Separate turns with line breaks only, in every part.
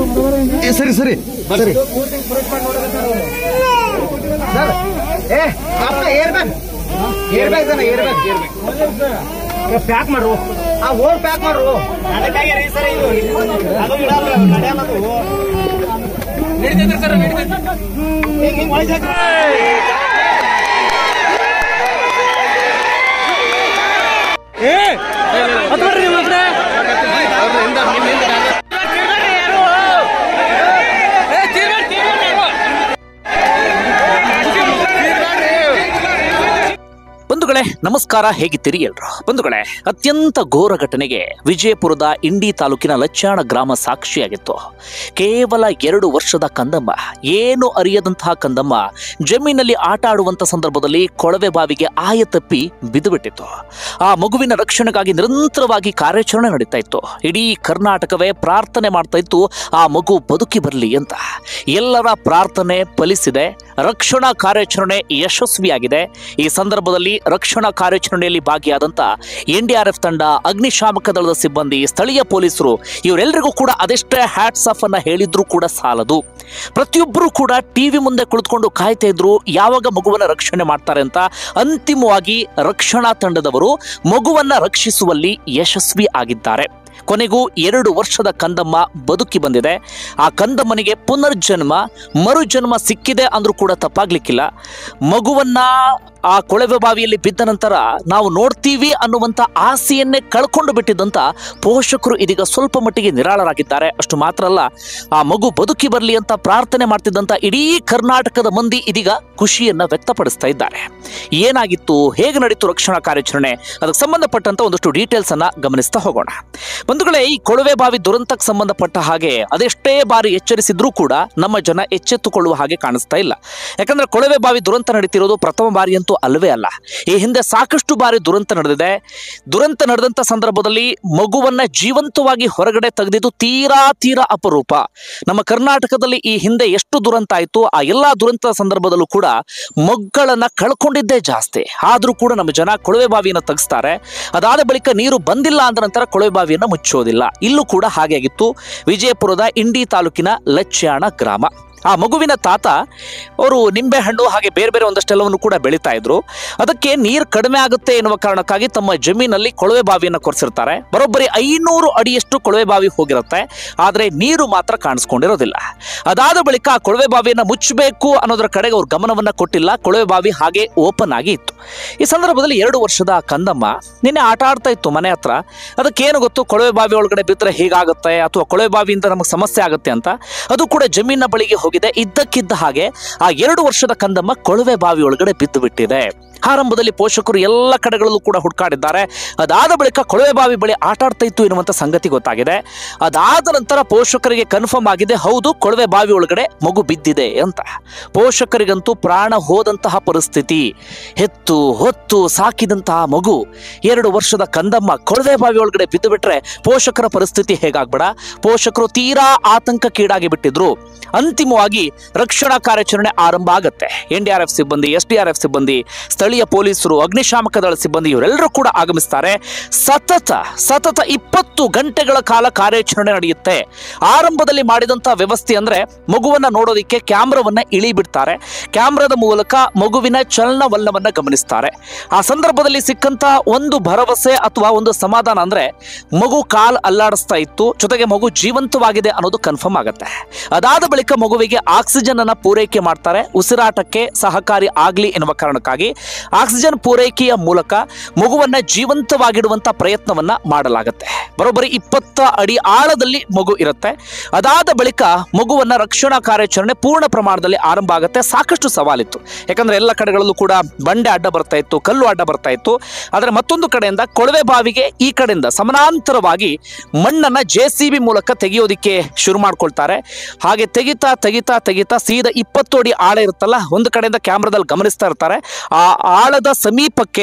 ಸರಿ ಸರಿ ಸರಿ
सर ए आपका एयरबैग एयरबैग है ना एयरबैग ये पैक मारो आ वो पैक मारो ಅದಕ್ಕಾಗಿ ರೀ ಸರ್ ಇದು ಅದು ಇಡಲ್ಲ ನಡೆಯಲ್ಲ ಅದು ನಡೀತೈತೆ ಸರ್ ನಡೀತೈತೆ ಹಿಂಗೆ ಒಳಗೆ ಏ ಅದ್ರಿ ಮತ್ತೆ ಅವರಿಂದ ನಿಮ್ಮಿಂದ
ಬಂಧುಗಳೇ ನಮಸ್ಕಾರ, ಹೇಗಿದ್ದೀರಿ ಎಲ್ರು? ಬಂಧುಗಳೇ, ಅತ್ಯಂತ ಘೋರ ಘಟನೆಗೆ ವಿಜಯಪುರದ ಇಂಡಿ ತಾಲೂಕಿನ ಲಚ್ಚಾಣ ಗ್ರಾಮ ಸಾಕ್ಷಿಯಾಗಿತ್ತು. ಕೇವಲ 2 ವರ್ಷದ ಕಂದಮ್ಮ, ಏನು ಅರಿಯದಂತಹ ಕಂದಮ್ಮ ಜಮೀನಲ್ಲಿ ಆಟ ಆಡುವಂತ ಸಂದರ್ಭದಲ್ಲಿ ಕೊಳವೆ ಬಾವಿಗೆ ಆಯತಪ್ಪಿ ಬಿದ್ದುಬಿಟ್ಟಿತ್ತು. ಆ ಮಗುವಿನ ರಕ್ಷಣೆಗಾಗಿ ನಿರಂತರವಾಗಿ ಕಾರ್ಯಾಚರಣೆ ನಡೀತಾ ಇತ್ತು. ಇಡೀ ಕರ್ನಾಟಕವೇ ಪ್ರಾರ್ಥನೆ ಮಾಡ್ತಾ ಇತ್ತು ಆ ಮಗು ಬದುಕಿ ಬರಲಿ ಅಂತ. ಎಲ್ಲರ ಪ್ರಾರ್ಥನೆ ಫಲಿಸಿದೆ. ರಕ್ಷಣಾ ಕಾರ್ಯಾಚರಣೆ ಯಶಸ್ವಿಯಾಗಿದೆ. ಈ ಸಂದರ್ಭದಲ್ಲಿ ರಕ್ಷಣಾ ಕಾರ್ಯಾಚರಣೆಯಲ್ಲಿ ಭಾಗಿಯಾದಂತ NDRF ತಂಡ, ಅಗ್ನಿಶಾಮಕ ದಳದ ಸಿಬ್ಬಂದಿ, ಸ್ಥಳೀಯ ಪೊಲೀಸರು ಇವರೆಲ್ಲರಿಗೂ ಕೂಡ ಅದೆಷ್ಟೇ ಹ್ಯಾಟ್ಸ್ ಆಫ್ ಅನ್ನ ಹೇಳಿದ್ರು ಕೂಡ ಸಾಲದು. ಪ್ರತಿಯೊಬ್ಬರು ಕೂಡ ಟಿವಿ ಮುಂದೆ ಕುಳಿತುಕೊಂಡು ಕಾಯ್ತಾ ಇದ್ರು ಯಾವಾಗ ಮಗುವನ್ನ ರಕ್ಷಣೆ ಮಾಡ್ತಾರೆ ಅಂತ. ಅಂತಿಮವಾಗಿ ರಕ್ಷಣಾ ತಂಡದವರು ಮಗುವನ್ನ ರಕ್ಷಿಸುವಲ್ಲಿ ಯಶಸ್ವಿ ಆಗಿದ್ದಾರೆ. ಕೊನೆಗೂ 2 ವರ್ಷದ ಕಂದಮ್ಮ ಬದುಕಿ ಬಂದಿದೆ. ಆ ಕಂದಮ್ಮನಿಗೆ ಪುನರ್ಜನ್ಮ, ಮರುಜನ್ಮ ಸಿಕ್ಕಿದೆ ಅಂದ್ರೂ ಕೂಡ ತಪ್ಪಾಗ್ಲಿಕ್ಕಿಲ್ಲ. ಮಗುವನ್ನ ಆ ಕೊಳವೆ ಬಾವಿಯಲ್ಲಿ ಬಿದ್ದ ನಂತರ ನಾವು ನೋಡ್ತೀವಿ ಅನ್ನುವಂಥ ಆಸೆಯನ್ನೇ ಕಳ್ಕೊಂಡು ಬಿಟ್ಟಿದ್ದಂಥ ಪೋಷಕರು ಇದೀಗ ಸ್ವಲ್ಪ ಮಟ್ಟಿಗೆ ನಿರಾಳರಾಗಿದ್ದಾರೆ. ಅಷ್ಟು ಮಾತ್ರ ಅಲ್ಲ, ಆ ಮಗು ಬದುಕಿ ಬರಲಿ ಅಂತ ಪ್ರಾರ್ಥನೆ ಮಾಡ್ತಿದ್ದಂಥ ಇಡೀ ಕರ್ನಾಟಕದ ಮಂದಿ ಇದೀಗ ಖುಷಿಯನ್ನ ವ್ಯಕ್ತಪಡಿಸ್ತಾ ಇದ್ದಾರೆ. ಏನಾಗಿತ್ತು, ಹೇಗೆ ನಡೀತು ರಕ್ಷಣಾ ಕಾರ್ಯಾಚರಣೆ, ಅದಕ್ಕೆ ಸಂಬಂಧಪಟ್ಟಂತ ಒಂದಷ್ಟು ಡೀಟೇಲ್ಸ್ ಅನ್ನ ಗಮನಿಸ್ತಾ ಹೋಗೋಣ. ಬಂಧುಗಳೇ, ಈ ಕೊಳವೆ ಬಾವಿ ದುರಂತಕ್ಕೆ ಸಂಬಂಧಪಟ್ಟ ಹಾಗೆ ಅದೆಷ್ಟೇ ಬಾರಿ ಎಚ್ಚರಿಸಿದ್ರೂ ಕೂಡ ನಮ್ಮ ಜನ ಎಚ್ಚೆತ್ತುಕೊಳ್ಳುವ ಹಾಗೆ ಕಾಣಿಸ್ತಾ ಇಲ್ಲ. ಯಾಕಂದ್ರೆ ಕೊಳವೆ ಬಾವಿ ದುರಂತ ನಡೀತಿರೋದು ಪ್ರಥಮ ಬಾರಿ ಅಂತೂ ಅಲ್ವೇ ಅಲ್ಲ. ಈ ಹಿಂದೆ ಸಾಕಷ್ಟು ಬಾರಿ ದುರಂತ ನಡೆದಿದೆ. ದುರಂತ ನಡೆದಂತ ಸಂದರ್ಭದಲ್ಲಿ ಮಗುವನ್ನ ಜೀವಂತವಾಗಿ ಹೊರಗಡೆ ತೆಗೆದಿದ್ದು ತೀರಾ ಅಪರೂಪ. ನಮ್ಮ ಕರ್ನಾಟಕದಲ್ಲಿ ಈ ಹಿಂದೆ ಎಷ್ಟು ದುರಂತ ಆಯಿತು, ಆ ಎಲ್ಲಾ ದುರಂತದ ಸಂದರ್ಭದಲ್ಲೂ ಕೂಡ ಮಕ್ಕಳನ್ನ ಕಳ್ಕೊಂಡಿದ್ದೇ ಜಾಸ್ತಿ. ಆದ್ರೂ ಕೂಡ ನಮ್ಮ ಜನ ಕೊಳವೆ ಬಾವಿಯನ್ನು ತೆಗೆಸ್ತಾರೆ. ಅದಾದ ಬಳಿಕ ನೀರು ಬಂದಿಲ್ಲ ಅಂದ ನಂತರ ಕೊಳವೆ ಬಾವಿಯನ್ನು ಮುಚ್ಚೋದಿಲ್ಲ. ಇಲ್ಲೂ ಕೂಡ ಹಾಗೆ ಆಗಿತ್ತು. ವಿಜಯಪುರದ ಇಂಡಿ ತಾಲೂಕಿನ ಲಚ್ಚಾಣ ಗ್ರಾಮ. ಆ ಮಗುವಿನ ತಾತ ಅವರು ನಿಂಬೆ ಹಣ್ಣು ಹಾಗೆ ಬೇರೆ ಬೇರೆ ಒಂದಷ್ಟೆಲ್ಲವನ್ನು ಕೂಡ ಬೆಳೀತಾ ಇದ್ರು. ಅದಕ್ಕೆ ನೀರು ಕಡಿಮೆ ಆಗುತ್ತೆ ಎನ್ನುವ ಕಾರಣಕ್ಕಾಗಿ ತಮ್ಮ ಜಮೀನಲ್ಲಿ ಕೊಳವೆ ಬಾವಿಯನ್ನು ಕೊರೆಸಿರ್ತಾರೆ. ಬರೋಬ್ಬರಿ 500 ಅಡಿಯಷ್ಟು ಕೊಳವೆ ಬಾವಿ ಹೋಗಿರುತ್ತೆ. ಆದರೆ ನೀರು ಮಾತ್ರ ಕಾಣಿಸ್ಕೊಂಡಿರೋದಿಲ್ಲ. ಅದಾದ ಬಳಿಕ ಆ ಕೊಳವೆ ಬಾವಿಯನ್ನು ಮುಚ್ಚಬೇಕು ಅನ್ನೋದರ ಕಡೆಗೆ ಅವ್ರು ಗಮನವನ್ನ ಕೊಟ್ಟಿಲ್ಲ. ಕೊಳವೆ ಬಾವಿ ಹಾಗೆ ಓಪನ್ ಆಗಿ ಇತ್ತು. ಈ ಸಂದರ್ಭದಲ್ಲಿ 2 ವರ್ಷದ ಕಂದಮ್ಮ ನಿನ್ನೆ ಆಟ ಆಡ್ತಾ ಇತ್ತು ಮನೆ ಹತ್ರ. ಅದಕ್ಕೇನು ಗೊತ್ತು, ಕೊಳವೆ ಬಾವಿ ಒಳಗಡೆ ಬಿದ್ದರೆ ಹೀಗಾಗುತ್ತೆ ಅಥವಾ ಕೊಳವೆ ಬಾವಿಯಿಂದ ನಮಗೆ ಸಮಸ್ಯೆ ಆಗುತ್ತೆ ಅಂತ. ಅದು ಕೂಡ ಜಮೀನಿನ ಬಳಿಗೆ ಹೋಗಿದೆ. ಇದ್ದಕ್ಕಿದ್ದ ಹಾಗೆ ಆ 2 ವರ್ಷದ ಕಂದಮ್ಮ ಕೊಳವೆ ಬಾವಿ ಒಳಗಡೆ ಬಿದ್ದು ಬಿಟ್ಟಿದೆ. ಆರಂಭದಲ್ಲಿ ಪೋಷಕರು ಎಲ್ಲ ಕಡೆಗಳಲ್ಲೂ ಕೂಡ ಹುಡುಕಾಡಿದ್ದಾರೆ. ಅದಾದ ಬಳಿಕ ಕೊಳವೆ ಬಾವಿ ಬಳಿ ಆಟ ಆಡ್ತಾ ಇತ್ತು ಎನ್ನುವಂತ ಸಂಗತಿ ಗೊತ್ತಾಗಿದೆ. ಅದಾದ ನಂತರ ಪೋಷಕರಿಗೆ ಕನ್ಫರ್ಮ್ ಆಗಿದೆ, ಹೌದು ಕೊಳವೆ ಬಾವಿ ಒಳಗಡೆ ಮಗು ಬಿದ್ದಿದೆ ಅಂತ. ಪೋಷಕರಿಗಂತೂ ಪ್ರಾಣ ಹೋದಂತಹ ಪರಿಸ್ಥಿತಿ. ಹೆತ್ತು ಹೊತ್ತು ಸಾಕಿದಂತಹ ಮಗು 2 ವರ್ಷದ ಕಂದಮ್ಮ ಕೊಳವೆ ಬಾವಿ ಒಳಗಡೆ ಬಿದ್ದು ಬಿಟ್ರೆ ಪೋಷಕರ ಪರಿಸ್ಥಿತಿ ಹೇಗಾಗ್ಬೇಡ. ಪೋಷಕರು ತೀರಾ ಆತಂಕಕ್ಕೀಡಾಗಿ ಬಿಟ್ಟಿದ್ರು. ಅಂತಿಮವಾಗಿ ರಕ್ಷಣಾ ಕಾರ್ಯಾಚರಣೆ ಆರಂಭ ಆಗುತ್ತೆ. NDRF ಸಿಬ್ಬಂದಿ, SDRF ಸಿಬ್ಬಂದಿ, ಸ್ಥಳೀಯ ಪೊಲೀಸರು, ಅಗ್ನಿಶಾಮಕ ದಳ ಸಿಬ್ಬಂದಿ ಇವರೆಲ್ಲರೂ ಕೂಡ ಆಗಮಿಸ್ತಾರೆ. ಸತತ 20 ಗಂಟೆಗಳ ಕಾಲ ಕಾರ್ಯಾಚರಣೆ ನಡೆಯುತ್ತೆ. ಆರಂಭದಲ್ಲಿ ಮಾಡಿದಂತ ವ್ಯವಸ್ಥೆ ಅಂದ್ರೆ ಮಗುವನ್ನ ನೋಡೋದಿಕ್ಕೆ ಕ್ಯಾಮ್ರಾವನ್ನ ಇಳಿ ಬಿಡ್ತಾರೆ. ಕ್ಯಾಮ್ರಾದ ಮೂಲಕ ಮಗುವಿನ ಚಲನವಲನವನ್ನ ಗಮನಿಸ್ತಾರೆ. ಆ ಸಂದರ್ಭದಲ್ಲಿ ಸಿಕ್ಕಂತ ಒಂದು ಭರವಸೆ ಅಥವಾ ಒಂದು ಸಮಾಧಾನ ಅಂದ್ರೆ ಮಗು ಕಾಲ್ ಅಲ್ಲಾಡಿಸ್ತಾ ಇತ್ತು, ಜೊತೆಗೆ ಮಗು ಜೀವಂತವಾಗಿದೆ ಅನ್ನೋದು ಕನ್ಫರ್ಮ್ ಆಗುತ್ತೆ. ಅದಾದ ಬಳಿಕ ಮಗುವಿಗೆ ಆಕ್ಸಿಜನ್ ಅನ್ನ ಪೂರೈಕೆ ಮಾಡ್ತಾರೆ. ಉಸಿರಾಟಕ್ಕೆ ಸಹಕಾರಿ ಆಗ್ಲಿ ಎನ್ನುವ ಕಾರಣಕ್ಕಾಗಿ ಆಕ್ಸಿಜನ್ ಪೂರೈಕೆಯ ಮೂಲಕ ಮಗುವನ್ನ ಜೀವಂತವಾಗಿಡುವಂತ ಪ್ರಯತ್ನವನ್ನ ಮಾಡಲಾಗುತ್ತೆ. ಬರೋಬ್ಬರಿ 20 ಅಡಿ ಆಳದಲ್ಲಿ ಮಗು ಇರುತ್ತೆ. ಅದಾದ ಬಳಿಕ ಮಗುವನ್ನ ರಕ್ಷಣಾ ಕಾರ್ಯಾಚರಣೆ ಪೂರ್ಣ ಪ್ರಮಾಣದಲ್ಲಿ ಆರಂಭ ಆಗುತ್ತೆ. ಸಾಕಷ್ಟು ಸವಾಲಿತ್ತು. ಯಾಕಂದ್ರೆ ಎಲ್ಲ ಕಡೆಗಳಲ್ಲೂ ಕೂಡ ಬಂಡೆ ಅಡ್ಡ ಬರ್ತಾ ಇತ್ತು, ಕಲ್ಲು ಅಡ್ಡ ಬರ್ತಾ ಇತ್ತು. ಆದರೆ ಮತ್ತೊಂದು ಕಡೆಯಿಂದ ಕೊಳವೆ ಬಾವಿಗೆ ಈ ಕಡೆಯಿಂದ ಸಮಾನಾಂತರವಾಗಿ ಮಣ್ಣನ್ನ JCB ಮೂಲಕ ತೆಗೆಯೋದಿಕ್ಕೆ ಶುರು ಮಾಡ್ಕೊಳ್ತಾರೆ. ಹಾಗೆ ತೆಗಿತಾ ತೆಗಿತಾ ತೆಗಿತಾ ಸೀದಾ 20 ಅಡಿ ಆಳ ಇರುತ್ತಲ್ಲ, ಒಂದು ಕಡೆಯಿಂದ ಕ್ಯಾಮ್ರಾದಲ್ಲಿ ಗಮನಿಸ್ತಾ ಇರ್ತಾರೆ. ಆ ಆಳದ ಸಮೀಪಕ್ಕೆ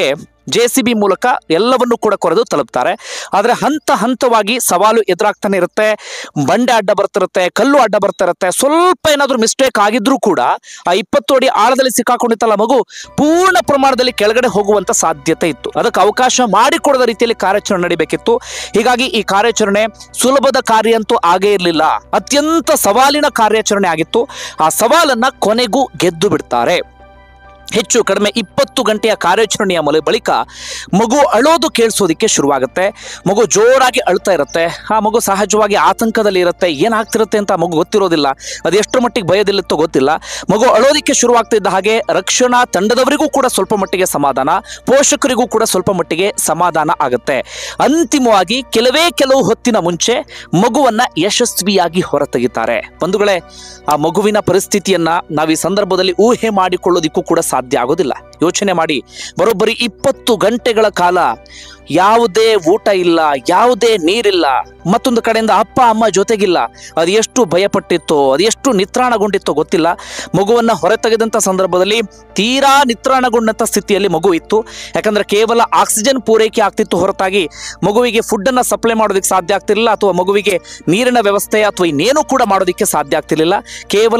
JCB ಮೂಲಕ ಎಲ್ಲವನ್ನೂ ಕೂಡ ಕೊರೆದು ತಲುಪ್ತಾರೆ. ಆದರೆ ಹಂತ ಹಂತವಾಗಿ ಸವಾಲು ಎದುರಾಗ್ತಾನೆ ಇರುತ್ತೆ, ಬಂಡೆ ಅಡ್ಡ ಬರ್ತಿರುತ್ತೆ, ಕಲ್ಲು ಅಡ್ಡ ಬರ್ತಾ ಇರುತ್ತೆ. ಸ್ವಲ್ಪ ಏನಾದರೂ ಮಿಸ್ಟೇಕ್ ಆಗಿದ್ರೂ ಕೂಡ ಆ 20 ಅಡಿ ಆಳದಲ್ಲಿ ಸಿಕ್ಕಾಕೊಂಡಿತ್ತಲ್ಲ ಮಗು ಪೂರ್ಣ ಪ್ರಮಾಣದಲ್ಲಿ ಕೆಳಗಡೆ ಹೋಗುವಂತ ಸಾಧ್ಯತೆ ಇತ್ತು. ಅದಕ್ಕೆ ಅವಕಾಶ ಮಾಡಿಕೊಡದ ರೀತಿಯಲ್ಲಿ ಕಾರ್ಯಾಚರಣೆ ನಡೀಬೇಕಿತ್ತು. ಹೀಗಾಗಿ ಈ ಕಾರ್ಯಾಚರಣೆ ಸುಲಭದ ಕಾರ್ಯ ಅಂತೂ ಆಗೇ ಇರಲಿಲ್ಲ, ಅತ್ಯಂತ ಸವಾಲಿನ ಕಾರ್ಯಾಚರಣೆ ಆಗಿತ್ತು. ಆ ಸವಾಲನ್ನ ಕೊನೆಗೂ ಗೆದ್ದು ಬಿಡ್ತಾರೆ. ಹೆಚ್ಚು ಕಡಿಮೆ 20 ಗಂಟೆಯ ಕಾರ್ಯಾಚರಣೆಯ ಬಳಿಕ ಮಗು ಅಳೋದು ಕೇಳಿಸೋದಿಕ್ಕೆ ಶುರುವಾಗುತ್ತೆ. ಮಗು ಜೋರಾಗಿ ಅಳ್ತಾ ಇರುತ್ತೆ. ಆ ಮಗು ಸಹಜವಾಗಿ ಆತಂಕದಲ್ಲಿ ಇರುತ್ತೆ. ಏನಾಗ್ತಿರುತ್ತೆ ಅಂತ ಮಗು ಗೊತ್ತಿರೋದಿಲ್ಲ, ಅದು ಎಷ್ಟರ ಮಟ್ಟಿಗೆ ಭಯದಲ್ಲಿತ್ತೋ ಗೊತ್ತಿಲ್ಲ. ಮಗು ಅಳೋದಿಕ್ಕೆ ಶುರುವಾಗ್ತಿದ್ದ ಹಾಗೆ ರಕ್ಷಣಾ ತಂಡದವರಿಗೂ ಕೂಡ ಸ್ವಲ್ಪ ಮಟ್ಟಿಗೆ ಸಮಾಧಾನ, ಪೋಷಕರಿಗೂ ಕೂಡ ಸ್ವಲ್ಪ ಮಟ್ಟಿಗೆ ಸಮಾಧಾನ ಆಗುತ್ತೆ. ಅಂತಿಮವಾಗಿ ಕೆಲವು ಹೊತ್ತಿನ ಮುಂಚೆ ಮಗುವನ್ನ ಯಶಸ್ವಿಯಾಗಿ ಹೊರತೆಗಿತಾರೆ. ಬಂಧುಗಳೇ, ಆ ಮಗುವಿನ ಪರಿಸ್ಥಿತಿಯನ್ನ ನಾವು ಈ ಸಂದರ್ಭದಲ್ಲಿ ಊಹೆ ಮಾಡಿಕೊಳ್ಳೋದಿಕ್ಕೂ ಕೂಡ ಸಾಧ್ಯ ಆಗೋದಿಲ್ಲ. ಯೋಚನೆ ಮಾಡಿ, ಬರೋಬ್ಬರಿ 20 ಗಂಟೆಗಳ ಕಾಲ ಯಾವುದೇ ಊಟ ಇಲ್ಲ, ಯಾವುದೇ ನೀರಿಲ್ಲ, ಮತ್ತೊಂದು ಕಡೆಯಿಂದ ಅಪ್ಪ ಅಮ್ಮ ಜೊತೆಗಿಲ್ಲ. ಅದು ಎಷ್ಟು ಭಯಪಟ್ಟಿತ್ತೋ, ಅದು ಎಷ್ಟು ನಿತ್ರಾಣಗೊಂಡಿತ್ತೋ ಗೊತ್ತಿಲ್ಲ. ಮಗುವನ್ನ ಹೊರತೆಗೆದಂಥ ಸಂದರ್ಭದಲ್ಲಿ ತೀರಾ ನಿತ್ರಾಣಗೊಂಡಂಥ ಸ್ಥಿತಿಯಲ್ಲಿ ಮಗು ಇತ್ತು. ಯಾಕಂದ್ರೆ ಕೇವಲ ಆಕ್ಸಿಜನ್ ಪೂರೈಕೆ ಆಗ್ತಿತ್ತು ಹೊರತಾಗಿ ಮಗುವಿಗೆ ಫುಡ್ ಅನ್ನ ಸಪ್ಲೈ ಮಾಡೋದಕ್ಕೆ ಸಾಧ್ಯ ಆಗ್ತಿರ್ಲಿಲ್ಲ, ಅಥವಾ ಮಗುವಿಗೆ ನೀರಿನ ವ್ಯವಸ್ಥೆ ಅಥವಾ ಇನ್ನೇನು ಕೂಡ ಮಾಡೋದಕ್ಕೆ ಸಾಧ್ಯ ಆಗ್ತಿರ್ಲಿಲ್ಲ. ಕೇವಲ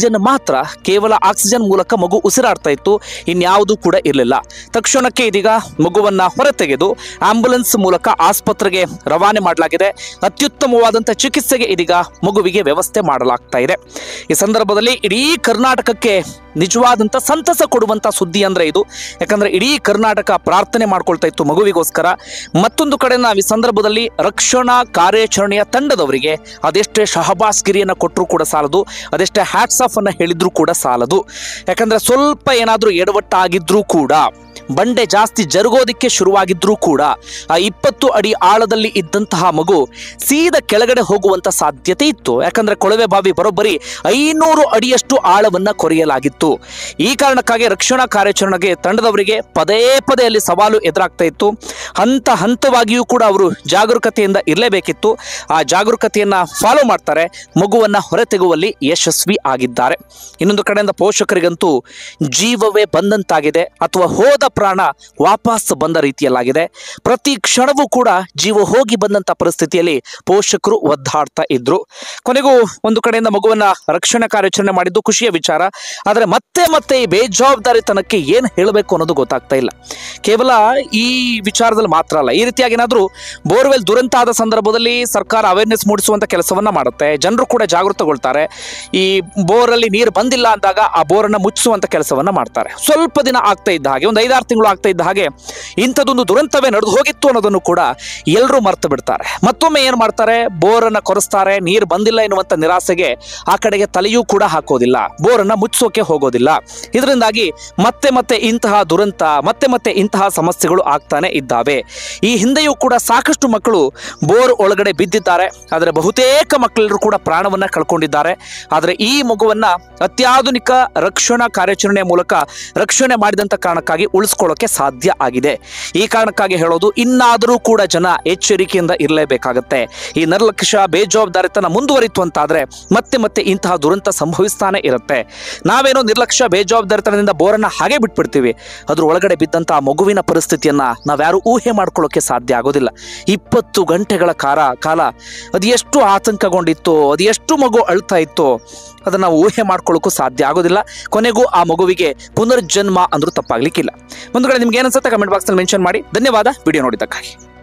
ಆಕ್ಸಿಜನ್ ಮೂಲಕ ಮಗು ಉಸಿರಾಡ್ತಾ ಇತ್ತು, ಇನ್ಯಾವುದೂ ಕೂಡ ಇರಲಿಲ್ಲ. ತಕ್ಷಣಕ್ಕೆ ಇದೀಗ ಮಗುವನ್ನ ಹೊರತೆಗೆದು ಆಂಬ್ಯುಲೆನ್ಸ್ ಮೂಲಕ ಆಸ್ಪತ್ರೆಗೆ ರವಾನೆ ಮಾಡಲಾಗಿದೆ. ಅತ್ಯುತ್ತಮವಾದಂಥ ಚಿಕಿತ್ಸೆಗೆ ಇದೀಗ ಮಗುವಿಗೆ ವ್ಯವಸ್ಥೆ ಮಾಡಲಾಗ್ತಾ ಇದೆ. ಈ ಸಂದರ್ಭದಲ್ಲಿ ಇಡೀ ಕರ್ನಾಟಕಕ್ಕೆ ನಿಜವಾದಂಥ ಸಂತಸ ಕೊಡುವಂಥ ಸುದ್ದಿ ಅಂದ್ರೆ ಇದು. ಯಾಕಂದ್ರೆ ಇಡೀ ಕರ್ನಾಟಕ ಪ್ರಾರ್ಥನೆ ಮಾಡ್ಕೊಳ್ತಾ ಇತ್ತು ಮಗುವಿಗೋಸ್ಕರ. ಮತ್ತೊಂದು ಕಡೆ ನಾವು ಈ ಸಂದರ್ಭದಲ್ಲಿ ರಕ್ಷಣಾ ಕಾರ್ಯಾಚರಣೆಯ ತಂಡದವರಿಗೆ ಅದೆಷ್ಟೇ ಶಹಬಾಸ್ ಗಿರಿಯನ್ನು ಕೊಟ್ಟರೂ ಕೂಡ ಸಾಲದು, ಅದೆಷ್ಟೇ ಹ್ಯಾಟ್ಸ್ ಆಫ್ ಅನ್ನ ಹೇಳಿದ್ರೂ ಕೂಡ ಸಾಲದು. ಯಾಕಂದ್ರೆ ಸ್ವಲ್ಪ ಏನಾದರೂ ಎಡವಟ್ಟಾಗಿದ್ರೂ ಕೂಡ, ಬಂಡೆ ಜಾಸ್ತಿ ಜರುಗೋದಿಕ್ಕೆ ಶುರುವಾಗಿದ್ರೂ ಕೂಡ ಆ 20 ಅಡಿ ಆಳದಲ್ಲಿ ಇದ್ದಂತಹ ಮಗು ಸೀದಾ ಕೆಳಗಡೆ ಹೋಗುವಂತ ಸಾಧ್ಯತೆ ಇತ್ತು. ಯಾಕಂದ್ರೆ ಕೊಳವೆ ಬಾವಿ ಬರೋಬ್ಬರಿ 500 ಅಡಿಯಷ್ಟು ಆಳವನ್ನ ಕೊರೆಯಲಾಗಿತ್ತು. ಈ ಕಾರಣಕ್ಕಾಗಿ ರಕ್ಷಣಾ ಕಾರ್ಯಾಚರಣೆಗೆ ತಂಡದವರಿಗೆ ಪದೇ ಅಲ್ಲಿ ಸವಾಲು ಎದುರಾಗ್ತಾ ಇತ್ತು. ಹಂತ ಹಂತವಾಗಿಯೂ ಕೂಡ ಅವರು ಜಾಗರೂಕತೆಯಿಂದ ಇರಲೇಬೇಕಿತ್ತು. ಆ ಜಾಗರೂಕತೆಯನ್ನ ಫಾಲೋ ಮಾಡ್ತಾರೆ, ಮಗುವನ್ನ ಹೊರತೆಗುವಲ್ಲಿ ಯಶಸ್ವಿ ಆಗಿದ್ದಾರೆ. ಇನ್ನೊಂದು ಕಡೆಯಿಂದ ಪೋಷಕರಿಗಂತೂ ಜೀವವೇ ಬಂದಂತಾಗಿದೆ, ಅಥವಾ ಹೋದ ಪ್ರಾಣ ವಾಪಸ್ ಬಂದ ರೀತಿಯಲ್ಲಾಗಿದೆ. ಪ್ರತಿ ಕ್ಷಣವೂ ಕೂಡ ಜೀವ ಹೋಗಿ ಬಂದಂತ ಪರಿಸ್ಥಿತಿಯಲ್ಲಿ ಪೋಷಕರು ಒದ್ದಾಡ್ತಾ ಇದ್ರು. ಕೊನೆಗೂ ಒಂದು ಕಡೆಯಿಂದ ಮಗುವನ್ನ ರಕ್ಷಣಾ ಕಾರ್ಯಾಚರಣೆ ಮಾಡಿದ್ದು ಖುಷಿಯ ವಿಚಾರ. ಆದರೆ ಮತ್ತೆ ಈ ಬೇಜವಾಬ್ದಾರಿತನಕ್ಕೆ ಏನು ಹೇಳಬೇಕು ಅನ್ನೋದು ಗೊತ್ತಾಗ್ತಾ ಇಲ್ಲ. ಕೇವಲ ಈ ವಿಚಾರದಲ್ಲಿ ಮಾತ್ರ ಅಲ್ಲ, ಈ ರೀತಿಯಾಗಿ ಏನಾದರೂ ಬೋರ್ವೆಲ್ ದುರಂತ ಆದ ಸಂದರ್ಭದಲ್ಲಿ ಸರ್ಕಾರ ಅವೇರ್ನೆಸ್ ಮೂಡಿಸುವಂತ ಕೆಲಸವನ್ನ ಮಾಡುತ್ತೆ, ಜನರು ಕೂಡ ಜಾಗೃತಗೊಳ್ತಾರೆ. ಈ ಬೋರಲ್ಲಿ ನೀರು ಬಂದಿಲ್ಲ ಅಂದಾಗ ಆ ಬೋರನ್ನ ಮುಚ್ಚಿಸುವಂತ ಕೆಲಸವನ್ನ ಮಾಡ್ತಾರೆ. ಸ್ವಲ್ಪ ದಿನ ಆಗ್ತಾ ಇದ್ದ ಹಾಗೆ, ಒಂದು 5-6 ತಿಂಗಳು ಆಗ್ತಾ ಇದ್ದ ಹಾಗೆ ಇಂಥದ್ದೊಂದು ದುರಂತವೇ ನಡೆದು ಹೋಗಿತ್ತು ಅನ್ನೋದನ್ನು ಕೂಡ ಎಲ್ಲರೂ ಮರ್ತು ಬಿಡ್ತಾರೆ. ಮತ್ತೊಮ್ಮೆ ಏನು ಮಾಡ್ತಾರೆ, ಬೋರನ್ನ ಕೊರೆಸ್ತಾರೆ, ನೀರು ಬಂದಿಲ್ಲ ಎನ್ನುವಂತ ನಿರಾಸೆಗೆ ಆ ಕಡೆಗೆ ತಲೆಯೂ ಕೂಡ ಹಾಕೋದಿಲ್ಲ, ಬೋರನ್ನ ಮುಚ್ಚಿಸೋಕೆ ಹೋಗೋದಿಲ್ಲ. ಇದರಿಂದಾಗಿ ಮತ್ತೆ ಇಂತಹ ದುರಂತ, ಮತ್ತೆ ಇಂತಹ ಸಮಸ್ಯೆಗಳು ಆಗ್ತಾನೆ ಇದ್ದಾವೆ. ಈ ಹಿಂದೆಯೂ ಕೂಡ ಸಾಕಷ್ಟು ಮಕ್ಕಳು ಬೋರ್ ಒಳಗಡೆ ಬಿದ್ದಿದ್ದಾರೆ, ಆದರೆ ಬಹುತೇಕ ಮಕ್ಕಳೆಲ್ಲರೂ ಕೂಡ ಪ್ರಾಣವನ್ನ ಕಳ್ಕೊಂಡಿದ್ದಾರೆ. ಆದರೆ ಈ ಮಗುವನ್ನ ಅತ್ಯಾಧುನಿಕ ರಕ್ಷಣಾ ಕಾರ್ಯಾಚರಣೆಯ ಮೂಲಕ ರಕ್ಷಣೆ ಮಾಡಿದಂತ ಕಾರಣಕ್ಕಾಗಿ ಉಳಿಸ್ಕೊಳ್ಳೋಕೆ ಸಾಧ್ಯ ಆಗಿದೆ. ಈ ಕಾರಣಕ್ಕಾಗಿ ಹೇಳೋದು, ಇನ್ನಾದರೂ ಕೂಡ ಜನ ಎಚ್ಚರಿಕೆಯಿಂದ ಇರಲೇಬೇಕಾಗತ್ತೆ. ಈ ನಿರ್ಲಕ್ಷ್ಯ, ಬೇಜವಾಬ್ದಾರಿತನ ಮುಂದುವರಿತು ಅಂತಾದ್ರೆ ಮತ್ತೆ ಇಂತಹ ದುರಂತ ಸಂಭವಿಸ್ತಾನೆ ಇರುತ್ತೆ. ನಾವೇನೋ ನಿರ್ಲಕ್ಷ್ಯ, ಬೇಜವಾಬ್ದಾರಿತನದಿಂದ ಬೋರನ್ನ ಹಾಗೆ ಬಿಟ್ಬಿಡ್ತೀವಿ, ಅದ್ರ ಒಳಗಡೆ ಬಿದ್ದಂತ ಮಗುವಿನ ಪರಿಸ್ಥಿತಿಯನ್ನ ನಾವ್ಯಾರು ಊಹೆ ಮಾಡ್ಕೊಳ್ಳೋಕೆ ಸಾಧ್ಯ ಆಗೋದಿಲ್ಲ. 20 ಗಂಟೆಗಳ ಕಾಲ ಅದು ಎಷ್ಟು ಆತಂಕಗೊಂಡಿತ್ತು, ಅದು ಎಷ್ಟು ಮಗು ಅಳ್ತಾ ಇತ್ತು, ಅದನ್ನ ನಾವು ಊಹೆ ಮಾಡ್ಕೊಳ್ಳೋಕ್ಕೂ ಸಾಧ್ಯ ಆಗೋದಿಲ್ಲ. ಕೊನೆಗೂ ಆ ಮಗುವಿಗೆ ಪುನರ್ಜನ್ಮ ಅಂದ್ರೂ ತಪ್ಪಾಗ್ಲಿಕ್ಕಿಲ್ಲ. ಒಂದು ಕಡೆ ನಿಮ್ಗೆ ಏನನ್ಸುತ್ತೆ ಕಮೆಂಟ್ ಬಾಕ್ಸ್ ನಲ್ಲಿ ಮೆನ್ಷನ್ ಮಾಡಿ. ಧನ್ಯವಾದ ವಿಡಿಯೋ ನೋಡಿದ್ದಕ್ಕಾಗಿ.